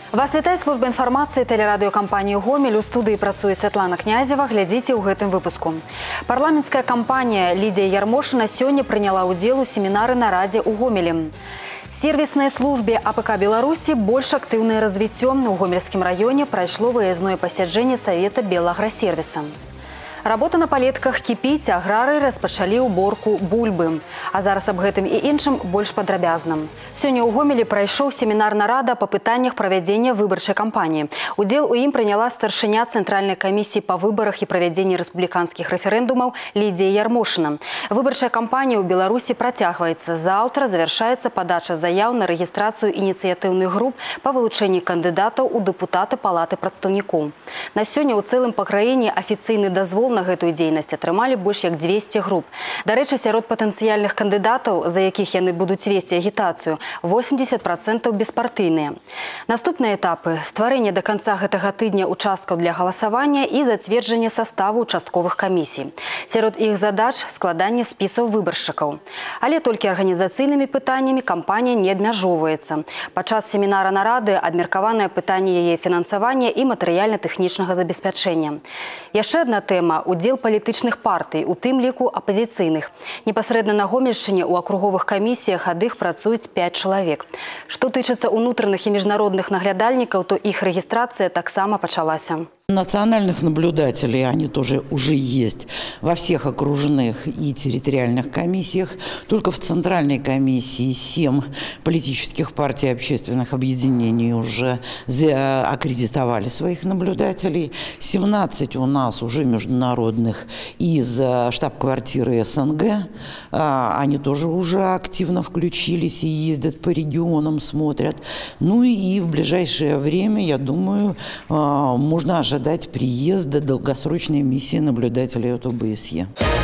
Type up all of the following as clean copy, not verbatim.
Вас вітае служба інфармацыі тэлерадыёкампаніі «Гомель». У студыі працуе Святлана Князева. Глядзіце ў гэтым выпуску. Парламенцкая кампанія Лідія Ярмошына сёння прыняла ўдзел у семінары нарадзе ў Гомелі. Сервіснай службе АПК Беларусі больш актыўнае развіццё. У Гомельскім раёне прайшло выязное пасяджэнне Савета Белаграсервіса. Работа на палетках кіпіць, аграры распачалі ўборку бульбы. А зараз аб гэтым і іншым больш падрабязна. Сёння ў Гомелі прайшоў семінар нарада па пытаннях правядзення выбарчай кампаніі. Удзел у ім прыняла старшыня Цэнтральнай камісіі па выбарах і правядзенні рэспубліканскіх рэферэндумаў Лідія Ярмошына. Выбарчая кампанія ў Беларусі працягваецца. Заўтра завяршаецца падача заяў на рэгістрацыю ініцыятыўных груп па вылучэнні кандыдатаў у дэпутаты Палаты прадстаўнікоў. На сёння ў цэлым па краіне афіцыйны дазвол на гэтую дзейнасць атрымалі больш як 200 груп. Дарэчы, сярод патэнцыяльных кандыдатаў, за якіх яны будуць весці агітацыю, 80% беспартыйныя. Наступныя этапы – стварэнне да канца гэтага тыдня участкаў для галасавання і зацверджанне саставу участковых камісій. Сярод іх задач – складанне спісаў выбаршчыкаў. Але толькі арганізацыйнымі пытаннямі кампанія не абмяжоўваецца. Падчас семінара нарады абмеркаванае пытанне яе фінансавання і матэрыяльна-тэхнічнага забеспячэння. Яшчэ адна тэма – удзел палітычных партый, у тым ліку апазіцыйных. Непасрэдна на Гомельшчыне ў акруговых камісіях ад іх працуюць 5 чалавек. Што тычыцца ўнутраных і міжнародных наглядальнікаў, то іх рэгістрацыя таксама пачалася. Национальных наблюдателей, они тоже уже есть во всех окружных и территориальных комиссиях. Только в Центральной комиссии 7 политических партий и общественных объединений уже аккредитовали своих наблюдателей. 17 у нас уже международных из штаб-квартиры СНГ. Они тоже уже активно включились и ездят по регионам, смотрят. Ну и в ближайшее время, я думаю, можно ожидать приезда долгосрочной миссии наблюдателей от ОБСЕ.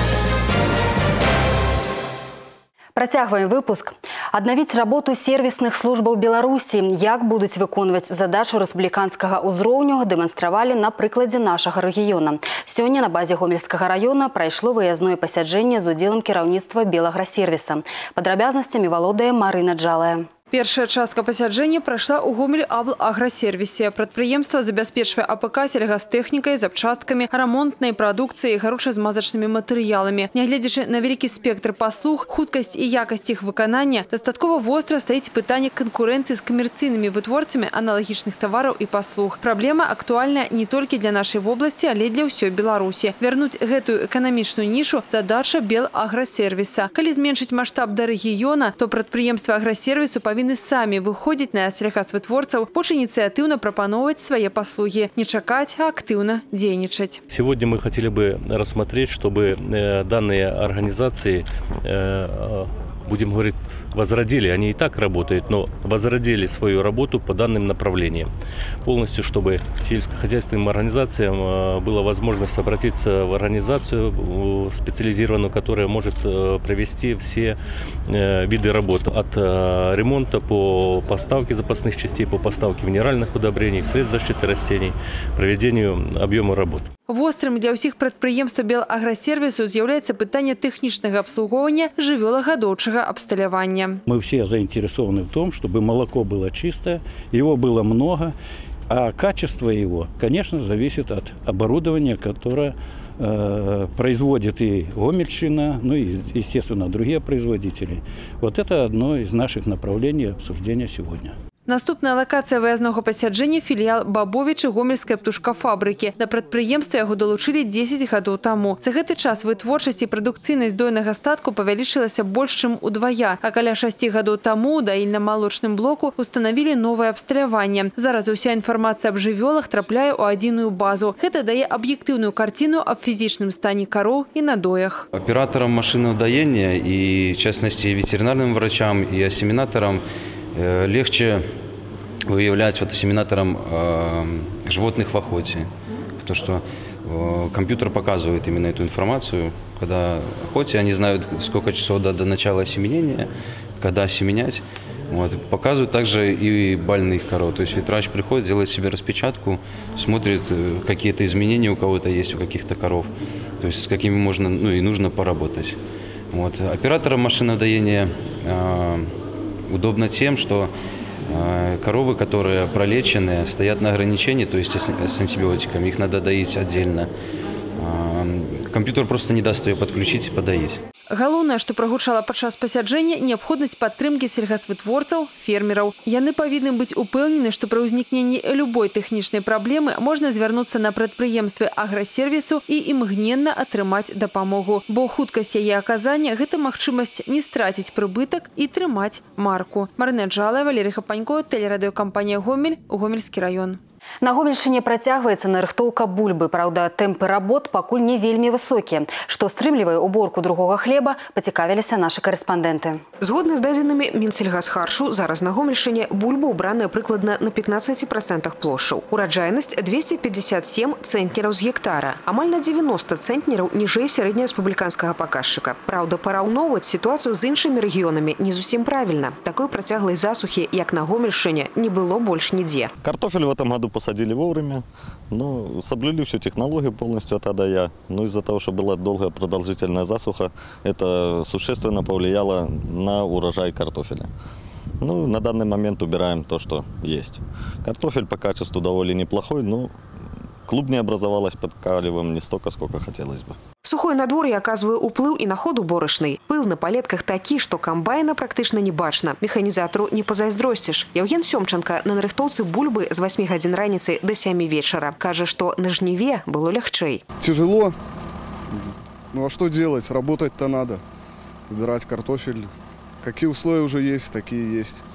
Працягваем выпуск. Аднавіць работу сервісных службаў Беларусі, як будуць выконваць задачу рэспубліканскага ўзроўню, дэманстравалі на прыкладзе нашага рэгіёна. Сёння на базе Гомельскага раёна прайшло выязное пасяджэнне з удзелам кіраўніцтва Белаграсервіса. Падрабязнасцямі валодае Марына Джалая. Першая частка пасяджэння прайшла ў Гомель-Абл-Аграсервісе. Прадпрыемства забяспечвае АПК сельгастэхнікай, запчасткамі, рамонтнай прадукцыяй, гаручазмазачнымі матэрыяламі. Нягледзячы на вялікі спектр паслуг, хуткасць і якасць іх выканання, дастаткова востра стаіць пытанне канкурэнцыі з камерцыйнымі вытворцамі аналагічных тавараў і паслуг. Праблема актуальная не толькі для нашай вобласці, але для ўсёй Беларусі. Вярнуць гэтую эканамічную нішу – задача Белаграсервіса. Калі зменшыць маштаб да рэгіёна, то прадпрыемствы аграсервісу павінны сами выходить на сельхозвытворцаў, больш ініцыятыўна прапановваць свае паслуги, не чакаць, а актыўна дзейнічаць. Сегодня мы хотели бы рассмотреть, чтобы данные организации, будем говорить, возродили, они и так работают, но возродили свою работу по данным направлениям. Полностью, чтобы сельскохозяйственным организациям была возможность обратиться в организацию специализированную, которая может провести все виды работ. От ремонта по поставке запасных частей, по поставке минеральных удобрений, средств защиты растений, проведению объема работ. Вострым для ўсіх прадпрыемстваў Белаграсервісу з'яўляецца пытанне тэхнічнага абслугоўвання жывёлагадоўчага абсталявання. Мы все заинтересованы в том, чтобы молоко было чистое, его было много, а качество его, конечно, зависит от оборудования, которое производит и Гомельщина, ну и, естественно, другие производители. Вот это одно из наших направлений обсуждения сегодня. Наступная локація виязнога пасяджэння – філіял Бабовічы Гомельскай птушкафабрыкі. Да прадпрыемства яго далучылі 10 гадоў таму. За гэты час вытворчасць і прадукцыйнасць дойнага статку павялічылася больш чым удвая, а каля 6 гадоў таму у даільна-малочным блоку устанавілі новае абсталяванне. Зараз уся інфармацыя аб жывёлах трапляе ў адзіную базу. Гэта дае аб'ектыўную карціну аб фізічным стане кароў і надоях. Операторам машинного доения и, в частности, ветеринарным врачам и ассиминаторам легче выявлять ассиминатором животных в охоте. То, что компьютер показывает именно эту информацию. Когда в охоте, они знают, сколько часов до начала осеменения, когда осеменять. Вот. Показывают также и больных коров. То есть ветврач приходит, делает себе распечатку, смотрит, какие-то изменения у кого-то есть, у каких-то коров. То есть с какими можно, ну и нужно поработать. Вот. Операторам машинного доения удобно тем, что Коровы, которые пролечены, стоят на ограничении, то есть с антибиотиками, их надо доить отдельно. Компьютер просто не даст ее подключить и подоить. Галоўнае, што прагучала падчас пасяджэння, неабходнасць падтрымкі сельгасвытворцаў, фермераў. Яны павінны быць упэўнены, што пры ўзнікненні любой тэхнічнай праблемы можна звярнуцца на прадпрыемствы аграсервісу і імгненна атрымаць дапамогу. Бо хуткасць яе аказання – гэта магчымасць не страціць прыбытак і трымаць марку. Марына Джалая, Валерий Хапанько, тэлерадыёкампанія «Гомель», Гомельскі раён. На Гомельшчыне працягваецца нарыхтоўка бульбы. Праўда, тэмпы работ пакуль не вельмі высокія. Што стрымлівае уборку другога хлеба, пацікавіліся нашы карэспандэнты. Згодна з дадзенымі Мінсельгасхаршу, зараз на Гомельшчыне бульба ўбраная прыкладна на 15% плошчаў. Ураджайнасць 257 цэнтнераў з гектара. Амаль на 90 цэнтнераў ніжэй сярэднерэспубліканскага паказчыка. Праўда, параўноўваць сітуацыю з іншымі рэгіёнамі не зусім правільна. Такой працяглай засухі, як на Гомельшчыне, не было больш нідзе. Картофель в этом году посадили вовремя, но соблюли всю технологию полностью от А до Я. Но из-за того, что была долгая продолжительная засуха, это существенно повлияло на урожай картофеля. Ну, на данный момент убираем то, что есть. Картофель по качеству довольно неплохой, но клуб не образовалось, подкаливаем не столько, сколько хотелось бы. Сухое надвор'е аказвае ўплыў і на ход уборачнай. Пыл на палетках такі, што камбайна практычна не бачна. Механізатару не пазайздросціш. Яўген Сёмченко на нарыхтоўцы бульбы з 8 гадзін раніцы до 7 вечера. Кажа, што на жніве было лягчэй. Тяжело. Ну а что делать? Работать-то надо. Убирать картофель. Какие условия уже есть, такие есть.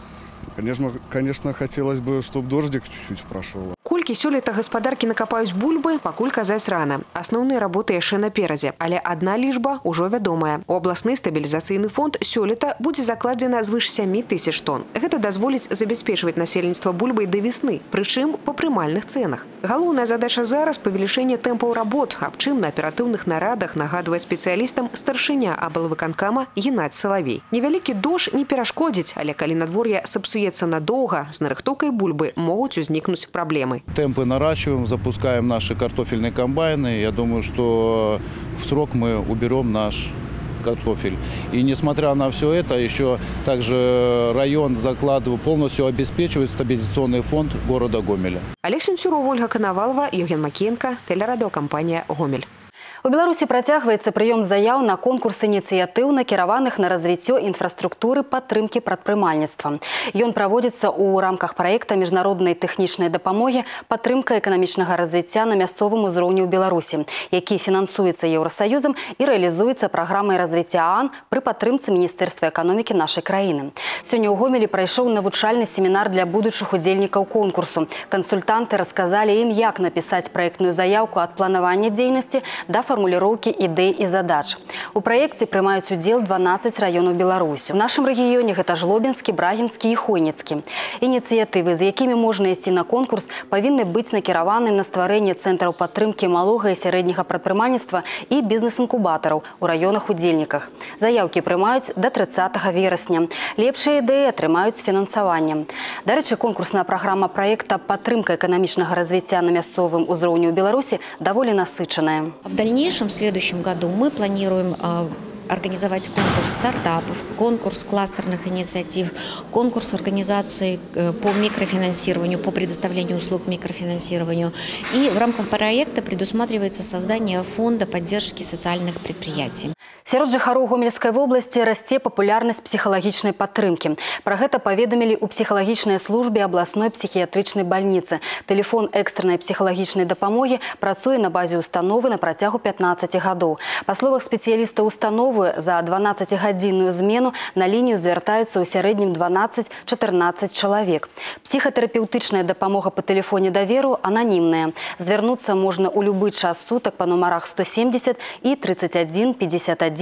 Конечно, хотелось бы, чтобы дождик чуть-чуть прошел. Колькі сёлета гаспадаркі накапаюць бульбы, пакуль казаць рана. Асноўныя работы яшчэ наперадзе, але адна лічба ўжо вядомая. У абласны стабілізацыйны фонд сёлета будзе закладзена звыш 7 тысяч тонн. Гэта дазволіць забяспечваць насельніцтва бульбай да весны, прычым па прымальных цэнах. Галоўная задача зараз – павелічэнне тэмпаў работ, аб чым на аператыўных нарадах нагадвае спецыялістам старшыня аблвыканкама Геннадзь Салавей. Невялікі дождж не перашкодзіць, але калі надвор'е сапсуецца надоўга, з нарыхтоўкай бульбы могуць узнікнуць праблемы. Темпы наращиваем, запускаем наши картофельные комбайны. Я думаю, что в срок мы уберем наш картофель. И несмотря на все это, еще также район полностью обеспечивает стабилизационный фонд города Гомеля. Олег Сюнцюров, Ольга Коновалова, Евген Макенко, телерадиокомпания «Гомель». У Беларусі працягваецца прыём заяў на конкурс ініцыятыў, накіраваных на развіццё інфраструктуры падтрымкі прадпрымальніцтва. Ён праводзіцца ў рамках праекта міжнароднай тэхнічнай дапамогі «Падтрымка эканамічнага развіцця на мясцовым узроўні ў Беларусі», які фінансуецца Еўрасаюзам і рэалізуецца праграмай развіцця ААН пры падтрымцы Міністэрства эканомікі нашай краіны. Сёння ў Гомелі прайшоў навучальны семінар для будучых удзельнікаў конкурсу. Кансультанты расказалі ім, як напісаць праектную заяўку ад планавання дзейнасці да формулировки ідэй і задач. У праекце прымаюць удзел 12 раёнаў Беларусі. У нашым рэгіёне гэта Жлобінскі, Брагінскі і Хойніцкі. Ініцыятывы, з якімі можна ісці на конкурс, павінны быць накіраваны на стварэнне цэнтраў падтрымкі малога і сярэдняга прадпрымальніцтва і бізнес-інкубатараў у раёнах-удзельніках. Заяўкі прымаюць да 30 верасня. Лепшыя ідэі атрымаюць фінансаванне. Дарэчы, конкурсная праграма праекта «Падтрымка эканамічнага развіцця на мясцовым узроўні ў Беларусі» даволі насычаная. В дальнейшем, в следующем году, мы планируем организовать конкурс стартапов, конкурс кластерных инициатив, конкурс организаций по микрофинансированию, по предоставлению услуг микрофинансированию. И в рамках проекта предусматривается создание фонда поддержки социальных предприятий. Сярод жыхароў Гомельскай вобласці расце папулярнасць псіхалагічнай падтрымкі. Пра гэта паведамілі ў псіхалагічнай службе абласной псіхіятрычнай бальніцы. Тэлефон экстраннай псіхалагічнай дапамогі працуе на базе установы на працягу 15 гадоў. Па словах спецыяліста установы, за 12-гадзінную змену на лінію звяртаецца ў сярэднім 12-14 чалавек. Псіхатэрапеўтычная дапамога па тэлефоне даверу ананімная. Звярнуцца можна ў любы час сутак па нумарах 170 і 31 51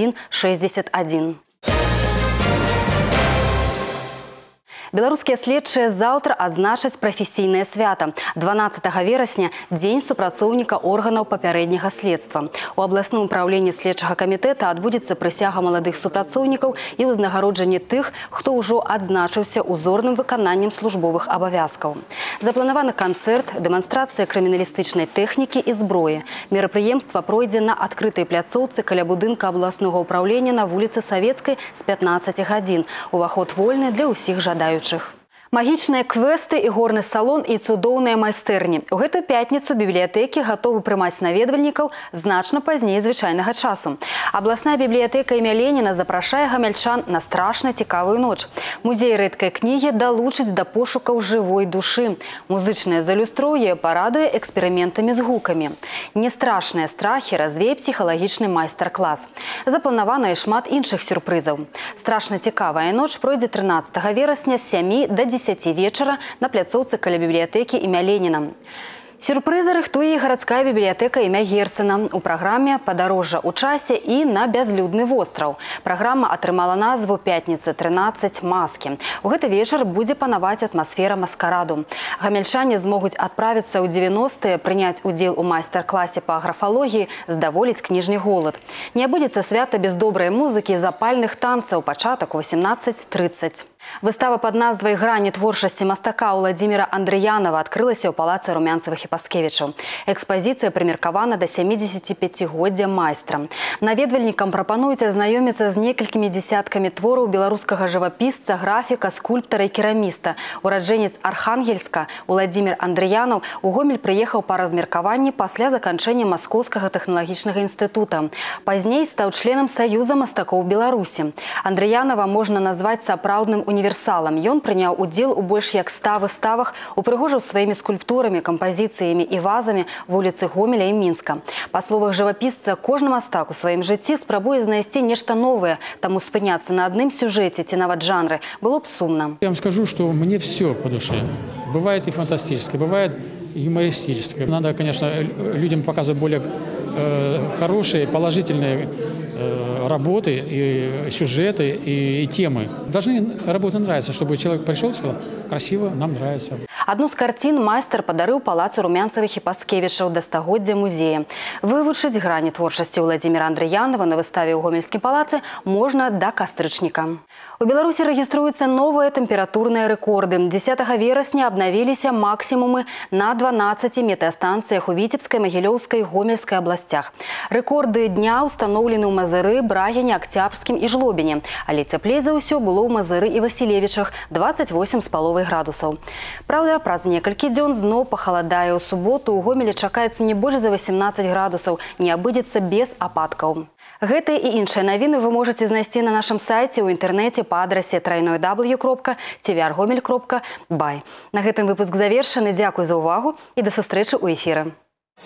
61. Беларускія следчыя заўтра адзначаць прафесійнае свята. 12 верасня – дзень супрацоўніка органаў папярэдняга следства. У абласным управленні следчага камітэта адбудзецца прысяга маладых супрацоўнікаў і ўзнагароджанне тых, хто ўжо адзначыўся узорным выкананнем службовых абавязкаў. Запланаваны канцэрт, дэманстрацыя крыміналістычнай тэхнікі і зброі. Мерапрыемства пройдзе на адкрытай пляцоўцы каля будынка абласнога управлення на вуліцы Савецкай з 15 гадзін. Уваход вольны для ўсіх жадаючых. Магічныя квесты, ігорны салон і цудоўныя майстэрні. У гэтую пятніцу бібліятэкі гатовы прымаць наведвальнікаў значна пазней звычайнага часу. Абласная бібліятэка імя Леніна запрашае гамяльчан на страшна цікавую ноч. Музей рэдкай кнігі далучыць да пошукаў жывой душы. Музычнае залюстроўе парадуе эксперыментамі з гукамі. Нестрашныя страхі развее псіхалагічны майстар-клас. Запланавана і шмат іншых сюрпрызаў. Страшна цікавая ноч пройдзе 13 верасня з 7 до 10 вечера на пляцоўцы каля бібліятэкі імя Леніна. Сюрпрызы рыхтуе і гарадская бібліятэка імя Герцена. У праграме падарожжа ў часе і на бязлюдны востраў. Праграма атрымала назву «Пятніца 13. Маскі». У гэты вечар будзе панаваць атмасфера маскараду. Гамяльчане змогуць адправіцца ў 90-е, прыняць удзел у майстар-класе па графалогіі, здаволіць кніжны голад. Не абудзецца свята без добрай музыкі і запальных танцаў, пачатак у 18:30. Выстава пад назвай «Грані творчасці мастака» Владимира Андрыянова адкрылася ў палацы Румянцевых і Паскевічаў. Экспазіцыя прымеркавана да 75-годдзя майстра. Наведвальнікам прапануюць азнаёміцца з некалькімі дзесяткамі твораў беларускага жывапісца, графіка, скульптара і кераміста. Ураджэнец Архангельска Владимир Андрыянов у Гомель прыехаў па размеркаванні пасля заканчэння Маскоўскага тэхналагічнага інстытута. Пазней стаў членам Саюза мастакоў Беларусі. Андрыянова можна назваць сапраўдным універсалам. Ён прыняў удзел у больш як 100 выставах, упрыгожыў сваімі скульптурамі, кампазіцыямі і вазамі вуліцы Гомеля і Мінска. Па словах жывапісца, кожны мастак у сваім жыцці спрабуе знайсці нешта новае, таму спыняцца на адным сюжэце ці нават жанры было б сумна. Я вам скажу, что мне все по душе. Бывает и фантастическое, бывает юмористическое. Надо, конечно, людям показывать более хорошие, положительные работы, и сюжеты, и темы. Должны работы нравиться, чтобы человек пришел и сказал: красиво, нам нравится. Одну з карцін майстар падарыў палацу Румянцевых і Паскевічаў да стагоддзя музея. Вывучыць грані творчасці Владимира Андрыянова на выставе ў Гомельскім палацы можна да кастрычніка. У Беларусі рэгіструюцца новыя тэмпературныя рэкорды. 10 верасня абнавіліся максімумы на 12 метэастанцыях у Віцебскай, Магілёўскай і Гомельскай абласцях. Рэкорды дня ўстаноўлены ў Мазыры, Брагіне, Акцябрскім і Жлобіне. Але цяплей за ўсё было ў Мазыры і Васілевічах – 28,5 градусаў. Праўда, праз некалькі дзён зноў пахаладае. У суботу ў Гомелі чакаецца не больш за 18 градусаў, не абыдзецца без ападкаў. Гэтыя і іншыя навіны вы можаце знайсці на нашым сайце ў інтэрнэце па адрасе www.tvrgomel.by. На гэтым выпуск завершаны. Дзякуй за ўвагу і да сустрэчы ў эфіры.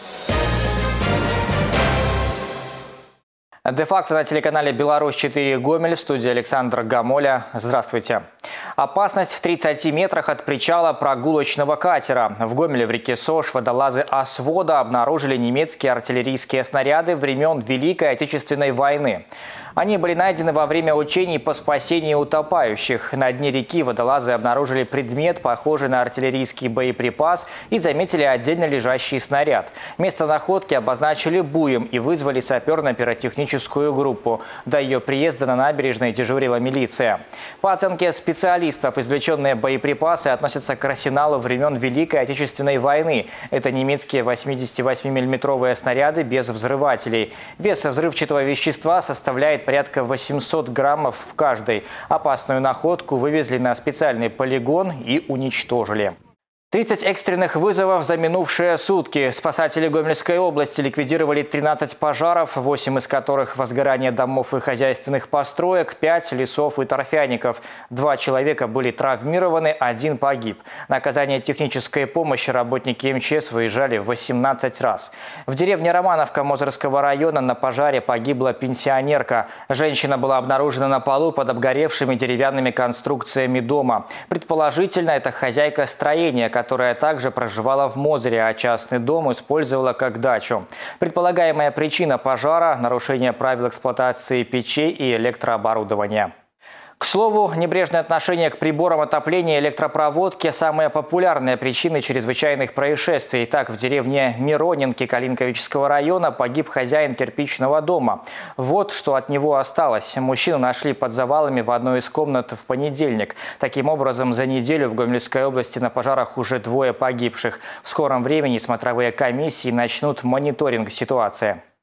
Де-факто на телеканале «Беларусь-4» Гомель, в студии Александр Гамоля. Здравствуйте. Опасность в 30 метрах от причала прогулочного катера. В Гомеле в реке Сош водолазы Освода обнаружили немецкие артиллерийские снаряды времен Великой Отечественной войны. Они были найдены во время учений по спасению утопающих. На дне реки водолазы обнаружили предмет, похожий на артиллерийский боеприпас, и заметили отдельно лежащий снаряд. Место находки обозначили буем и вызвали саперно-пиротехническую группу. До ее приезда на набережной дежурила милиция. По оценке специалистов, извлеченные боеприпасы относятся к арсеналу времен Великой Отечественной войны. Это немецкие 88-миллиметровые снаряды без взрывателей. Вес взрывчатого вещества составляет порядка 800 граммов в каждой. Опасную находку вывезли на специальный полигон и уничтожили. 30 экстренных вызовов за минувшие сутки. Спасатели Гомельской области ликвидировали 13 пожаров, 8 из которых возгорание домов и хозяйственных построек, 5 лесов и торфяников. 2 человека были травмированы, 1 погиб. На оказание технической помощи работники МЧС выезжали 18 раз. В деревне Романовка Мозырского района на пожаре погибла пенсионерка. Женщина была обнаружена на полу под обгоревшими деревянными конструкциями дома. Предположительно, это хозяйка строения, которая также проживала в Мозыре, а частный дом использовала как дачу. Предполагаемая причина пожара – нарушение правил эксплуатации печей и электрооборудования. К слову, небрежное отношение к приборам отопления и электропроводки – самые популярные причины чрезвычайных происшествий. Так, в деревне Миронинки Калинковического района погиб хозяин кирпичного дома. Вот что от него осталось. Мужчину нашли под завалами в одной из комнат в понедельник. Таким образом, за неделю в Гомельской области на пожарах уже 2 погибших. В скором времени смотровые комиссии начнут мониторинг ситуации.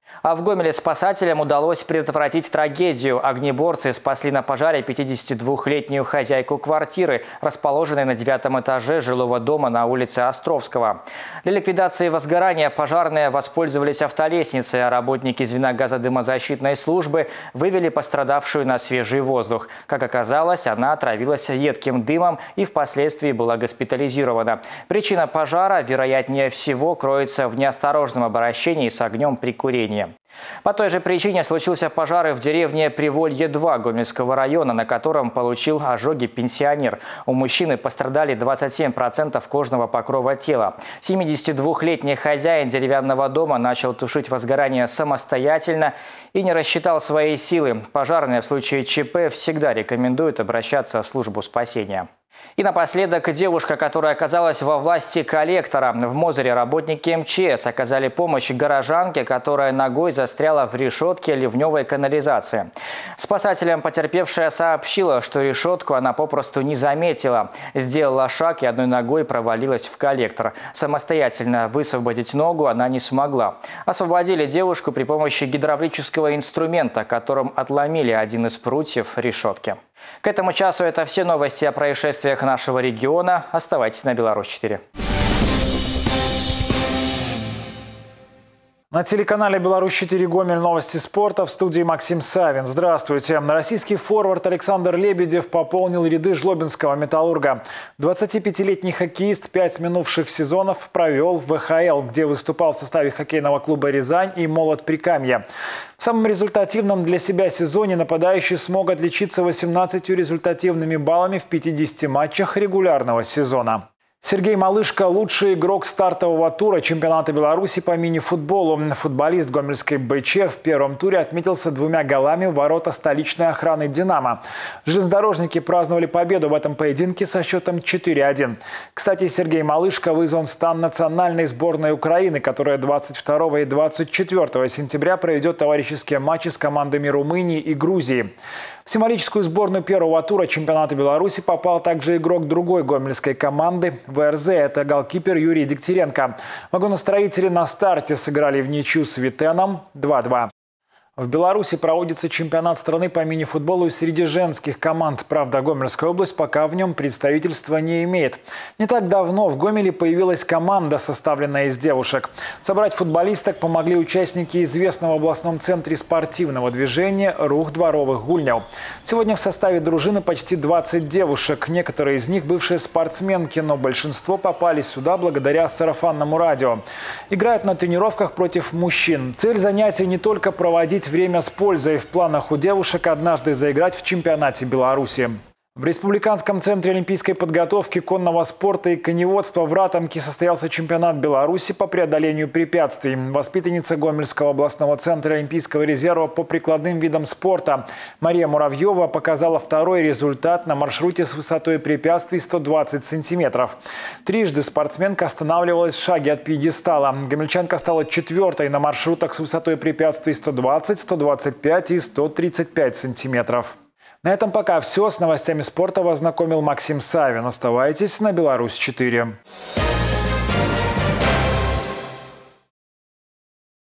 А в Гомеле спасателям удалось предотвратить трагедию. Огнеборцы спасли на пожаре 52-летнюю хозяйку квартиры, расположенной на 9-м этаже жилого дома на улице Островского. Для ликвидации возгорания пожарные воспользовались автолестницей, а работники звена газодымозащитной службы вывели пострадавшую на свежий воздух. Как оказалось, она отравилась едким дымом и впоследствии была госпитализирована. Причина пожара, вероятнее всего, кроется в неосторожном обращении с огнем при курении. По той же причине случился пожар и в деревне Приволье-2 Гомельского района, на котором получил ожоги пенсионер. У мужчины пострадали 27% кожного покрова тела. 72-летний хозяин деревянного дома начал тушить возгорание самостоятельно и не рассчитал свои силы. Пожарные в случае ЧП всегда рекомендуют обращаться в службу спасения. И напоследок девушка, которая оказалась во власти коллектора. В Мозыре работники МЧС оказали помощь горожанке, которая ногой застряла в решетке ливневой канализации. Спасателям потерпевшая сообщила, что решетку она попросту не заметила. Сделала шаг и одной ногой провалилась в коллектор. Самостоятельно высвободить ногу она не смогла. Освободили девушку при помощи гидравлического инструмента, которым отломили один из прутьев решетки. К этому часу это все новости о происшествиях нашего региона. Оставайтесь на Беларусь-4. На телеканале «Беларусь-4» Гомель новости спорта, в студии Максим Савин. Здравствуйте. Российский форвард Александр Лебедев пополнил ряды жлобинского «Металлурга». 25-летний хоккеист 5 минувших сезонов провел в ВХЛ, где выступал в составе хоккейного клуба «Рязань» и «Молот Прикамья». В самом результативном для себя сезоне нападающий смог отличиться 18 результативными баллами в 50 матчах регулярного сезона. Сергей Малышко – лучший игрок стартового тура чемпионата Беларуси по мини-футболу. Футболист гомельской БЧ в первом туре отметился 2 голами в ворота столичной охраны «Динамо». Железнодорожники праздновали победу в этом поединке со счетом 4-1. Кстати, Сергей Малышко вызван в стан национальной сборной Украины, которая 22 и 24 сентября проведет товарищеские матчи с командами Румынии и Грузии. В символическую сборную первого тура чемпионата Беларуси попал также игрок другой гомельской команды ВРЗ. Это голкипер Юрий Дегтяренко. Вагоностроители на старте сыграли в ничью с Витеном 2-2. В Беларуси проводится чемпионат страны по мини-футболу среди женских команд. Правда, Гомельская область пока в нем представительства не имеет. Не так давно в Гомеле появилась команда, составленная из девушек. Собрать футболисток помогли участники известного в областном центре спортивного движения «Рух дворовых гульнев». Сегодня в составе дружины почти 20 девушек. Некоторые из них бывшие спортсменки, но большинство попали сюда благодаря сарафанному радио. Играют на тренировках против мужчин. Цель занятий не только проводить время с пользой. В планах у девушек однажды заиграть в чемпионате Беларуси. В Республиканском центре олимпийской подготовки, конного спорта и коневодства в Ратомке состоялся чемпионат Беларуси по преодолению препятствий. Воспитанница Гомельского областного центра Олимпийского резерва по прикладным видам спорта Мария Муравьева показала второй результат на маршруте с высотой препятствий 120 сантиметров. Трижды спортсменка останавливалась в шаге от пьедестала. Гомельчанка стала 4-й на маршрутах с высотой препятствий 120, 125 и 135 сантиметров. На этом пока все. С новостями спорта вас знакомил Максим Савин. Оставайтесь на Беларусь-4.